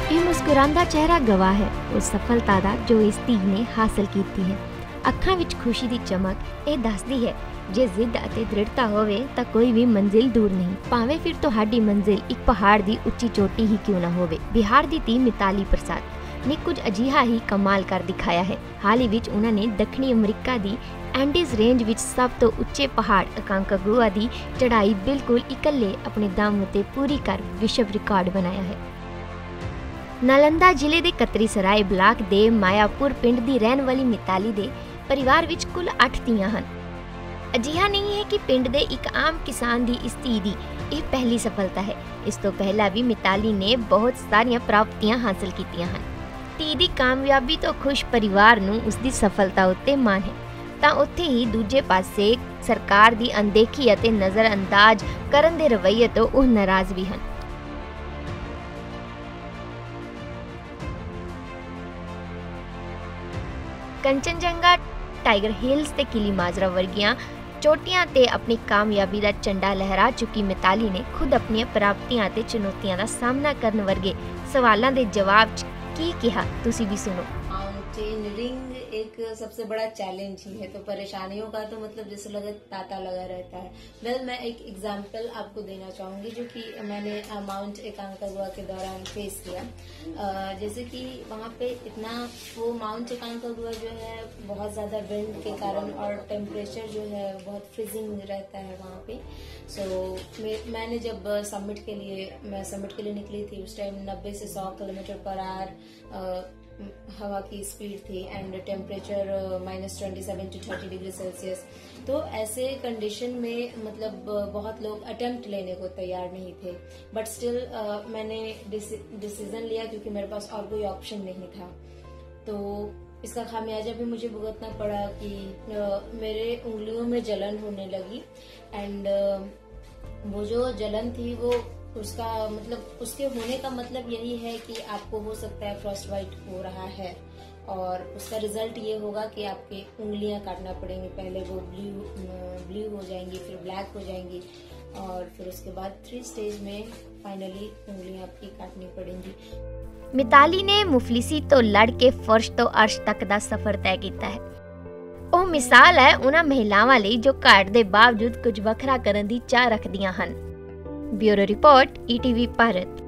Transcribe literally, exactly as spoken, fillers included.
ਇਹ ਮੁਸਕਰਾਉਂਦਾ ਚਿਹਰਾ ਗਵਾਹ ਹੈ ਉਸ ਸਫਲਤਾ ਦਾ ਜੋ ਇਸ ਧੀ ਨੇ ਹਾਸਲ ਕੀਤੀ ਹੈ। ਅੱਖਾਂ ਵਿੱਚ ਖੁਸ਼ੀ ਦੀ ਚਮਕ ਇਹ ਦੱਸਦੀ ਹੈ ਜੇ ਜ਼ਿੱਦ ਅਤੇ ਦ੍ਰਿੜਤਾ ਹੋਵੇ ਤਾਂ ਕੋਈ ਵੀ ਮੰਜ਼ਿਲ ਦੂਰ ਨਹੀਂ, ਭਾਵੇਂ ਫਿਰ ਤੁਹਾਡੀ ਮੰਜ਼ਿਲ ਇੱਕ ਪਹਾੜ ਦੀ ਉੱਚੀ ਚੋਟੀ ਹੀ ਕਿਉਂ ਨਾ ਹੋਵੇ। ਬਿਹਾਰ ਦੀ ਧੀ ਮਿਤਾਲੀ ਪ੍ਰਸਾਦ ਨੇ ਕੁਝ ਅਜਿਹਾ ਹੀ ਕਮਾਲ ਕਰ ਦਿਖਾਇਆ ਹੈ। ਹਾਲ ਹੀ ਵਿੱਚ ਉਹਨਾਂ ਨੇ ਦੱਖਣੀ ਅਮਰੀਕਾ ਦੀ ਐਂਡੀਜ਼ ਰੇਂਜ ਵਿੱਚ ਸਭ ਤੋਂ ਉੱਚੇ ਪਹਾੜ ਅਕਾਂਕਾਗੁਆ ਦੀ ਚੜ੍ਹਾਈ ਬਿਲਕੁਲ ਇਕੱਲੇ ਆਪਣੇ ਦਮ ਉੱਤੇ ਪੂਰੀ ਕਰ ਵਿਸ਼ਵ ਰਿਕਾਰਡ ਬਣਾਇਆ ਹੈ। ਨਾਲੰਦਾ ਜ਼ਿਲ੍ਹੇ ਦੇ ਕਤਰੀ ਸਰਾਏ ਬਲਾਕ ਦੇ ਮਾਇਆਪੁਰ ਪਿੰਡ ਦੀ ਰਹਿਣ ਵਾਲੀ ਮਿਤਾਲੀ ਦੇ ਪਰਿਵਾਰ ਵਿੱਚ ਕੁੱਲ ਅੱਠ ਧੀਆਂ ਹਨ। ਅਜਿਹਾ ਨਹੀਂ ਹੈ ਕਿ ਪਿੰਡ ਦੇ ਇੱਕ ਆਮ ਕਿਸਾਨ ਦੀ ਇਸ ਧੀ ਦੀ ਇਹ ਪਹਿਲੀ ਸਫਲਤਾ ਹੈ। ਇਸ ਤੋਂ ਪਹਿਲਾਂ ਵੀ ਮਿਤਾਲੀ ਨੇ ਬਹੁਤ ਸਾਰੀਆਂ ਪ੍ਰਾਪਤੀਆਂ ਹਾਸਲ ਕੀਤੀਆਂ ਹਨ। ਧੀ ਦੀ ਕਾਮਯਾਬੀ ਤੋਂ ਖੁਸ਼ ਪਰਿਵਾਰ ਨੂੰ ਉਸ ਦੀ ਸਫਲਤਾ ਉੱਤੇ ਮਾਣ ਹੈ, ਤਾਂ ਉੱਥੇ ਹੀ ਦੂਜੇ ਪਾਸੇ ਸਰਕਾਰ ਦੀ ਅਣਦੇਖੀ ਅਤੇ ਨਜ਼ਰਅੰਦਾਜ਼ ਕਰਨ ਦੇ ਰਵੱਈਏ ਤੋਂ ਉਹ ਨਾਰਾਜ਼ ਵੀ ਹਨ। ਕੰਚਨਜੰਗਾ, ਟਾਈਗਰ ਹਿਲਸ ਤੇ ਕਿਲੀਮਾਂਜਰੋ ਵਰਗੀਆਂ ਚੋਟੀਆਂ ਤੇ ਆਪਣੀ ਕਾਮਯਾਬੀ ਦਾ ਝੰਡਾ ਲਹਿਰਾ ਚੁੱਕੀ ਮਿਤਾਲੀ ਨੇ ਖੁਦ ਆਪਣੀਆਂ ਪ੍ਰਾਪਤੀਆਂ ਅਤੇ ਚੁਣੌਤੀਆਂ ਦਾ ਸਾਹਮਣਾ ਕਰਨ ਵਰਗੇ ਸਵਾਲਾਂ ਦੇ ਜਵਾਬ 'ਚ ਕੀ ਕਿਹਾ, ਤੁਸੀਂ ਵੀ सुनो। माउंटेनियरिंग एक सबसे बड़ा चैलेंज ही है, तो परेशानियों का तो मतलब जैसे लगा तांता लगा रहता है। वेल well, मैं एक एग्जांपल आपको देना चाहूंगी जो कि मैंने माउंट एकांकागुआ के दौरान फेस किया। जैसे कि वहाँ पे इतना वो माउंट एकांकागुआ जो है बहुत ज्यादा विंड के कारण और टेम्परेचर जो है बहुत फ्रीजिंग रहता है वहाँ पे। सो so, मैंने जब समिट के लिए मैं समिट के लिए निकली थी उस टाइम नब्बे से सौ किलोमीटर पर आवर हवा की स्पीड थी and temperature minus twenty seven to thirty degree Celsius. तो ऐसे कंडीशन में मतलब बहुत लोग अटेम्प्ट लेने को तैयार नहीं थे, बट स्टिल मैंने डिसीजन लिया क्योंकि मेरे पास और कोई ऑप्शन नहीं था। तो इसका खामियाजा भी मुझे भुगतना पड़ा कि मेरे उंगलियों में जलन होने लगी एंड वो जो जलन थी वो उसका मतलब उसके होने का मतलब यही है कि आपको हो सकता है फ्रॉस्ट बाइट हो रहा है और उसका रिजल्ट ये होगा कि आपकी उंगलियां काटना पड़ेंगी। पहले वो ब्लू ब्लू हो जाएंगी, फिर ब्लैक हो जाएंगी और फिर उसके बाद थ्री स्टेज में फाइनली उंगलियां आपकी काटनी पड़ेंगी। मिताली ने मुफलिसी तो लड़ के फर्श तो अर्श तक दा सफर तय किया है। ਉਹ ਮਿਸਾਲ ਹੈ ਉਹਨਾਂ ਮਹਿਲਾਵਾਂ ਲਈ ਜੋ ਘਾਟ ਦੇ ਬਾਵਜੂਦ ਕੁਝ ਵੱਖਰਾ ਕਰਨ ਦੀ ਚਾਹ ਰੱਖਦੀਆਂ ਹਨ। Bureau report E T V Bharat.